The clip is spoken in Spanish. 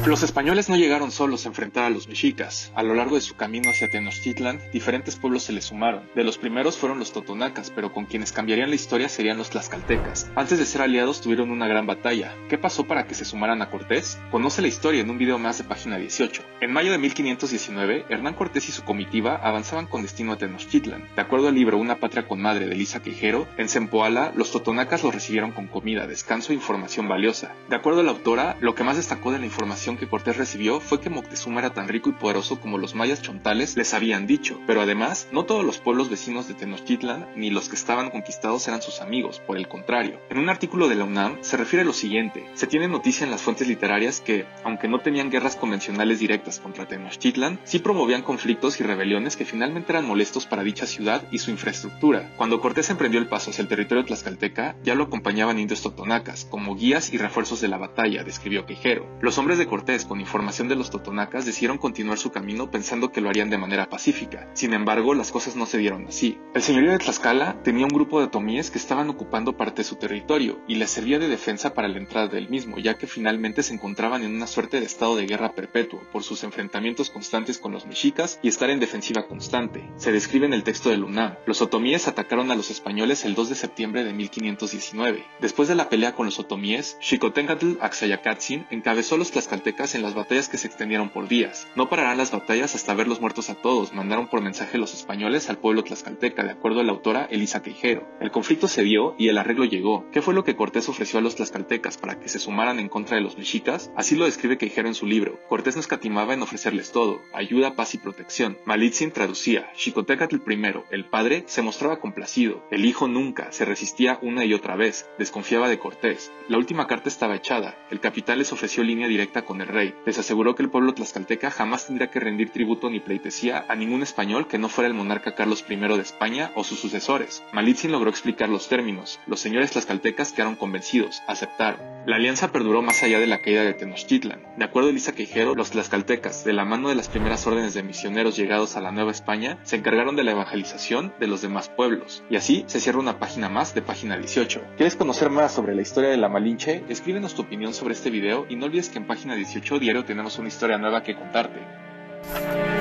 Los españoles no llegaron solos a enfrentar a los mexicas. A lo largo de su camino hacia Tenochtitlan, diferentes pueblos se les sumaron. De los primeros fueron los totonacas, pero con quienes cambiarían la historia serían los tlaxcaltecas. Antes de ser aliados tuvieron una gran batalla. ¿Qué pasó para que se sumaran a Cortés? Conoce la historia en un video más de página 18. En mayo de 1519, Hernán Cortés y su comitiva avanzaban con destino a Tenochtitlan. De acuerdo al libro Una patria con madre de Elisa Quijero, en Zempoala, los totonacas los recibieron con comida, descanso e información valiosa. De acuerdo a la autora, lo que más destacó de la información que Cortés recibió fue que Moctezuma era tan rico y poderoso como los mayas chontales les habían dicho, pero además, no todos los pueblos vecinos de Tenochtitlan ni los que estaban conquistados eran sus amigos, por el contrario. En un artículo de la UNAM se refiere a lo siguiente: se tiene noticia en las fuentes literarias que, aunque no tenían guerras convencionales directas contra Tenochtitlan, sí promovían conflictos y rebeliones que finalmente eran molestos para dicha ciudad y su infraestructura. Cuando Cortés emprendió el paso hacia el territorio tlaxcalteca, ya lo acompañaban indios totonacas, como guías y refuerzos de la batalla, describió Quijero. Los hombres de Cortés, con información de los totonacas, decidieron continuar su camino pensando que lo harían de manera pacífica. Sin embargo, las cosas no se dieron así. El señorío de Tlaxcala tenía un grupo de otomíes que estaban ocupando parte de su territorio y les servía de defensa para la entrada del mismo, ya que finalmente se encontraban en una suerte de estado de guerra perpetuo por sus enfrentamientos constantes con los mexicas y estar en defensiva constante. Se describe en el texto del UNAM. Los otomíes atacaron a los españoles el 2 de septiembre de 1519. Después de la pelea con los otomíes, Xicoténcatl Axayacatzin encabezó a los tlaxcaltecas en las batallas que se extendieron por días. No pararán las batallas hasta verlos muertos a todos, mandaron por mensaje los españoles al pueblo tlaxcalteca, de acuerdo a la autora Elisa Quijero. El conflicto se dio y el arreglo llegó. ¿Qué fue lo que Cortés ofreció a los tlaxcaltecas para que se sumaran en contra de los mexicas? Así lo describe Quijero en su libro. Cortés no escatimaba en ofrecerles todo: ayuda, paz y protección. Malitzin traducía. Xicoténcatl I, el padre, se mostraba complacido. El hijo nunca, se resistía una y otra vez, desconfiaba de Cortés. La última carta estaba echada. El capital les ofreció línea directa con el rey. Les aseguró que el pueblo tlaxcalteca jamás tendría que rendir tributo ni pleitesía a ningún español que no fuera el monarca Carlos I de España o sus sucesores. Malitzin logró explicar los términos. Los señores tlaxcaltecas quedaron convencidos, aceptaron. La alianza perduró más allá de la caída de Tenochtitlan. De acuerdo a Elisa Quijero, los tlaxcaltecas, de la mano de las primeras órdenes de misioneros llegados a la Nueva España, se encargaron de la evangelización de los demás pueblos. Y así se cierra una página más de página 18. ¿Quieres conocer más sobre la historia de la Malinche? Escríbenos tu opinión sobre este video y no olvides que en página 18 diario tenemos una historia nueva que contarte.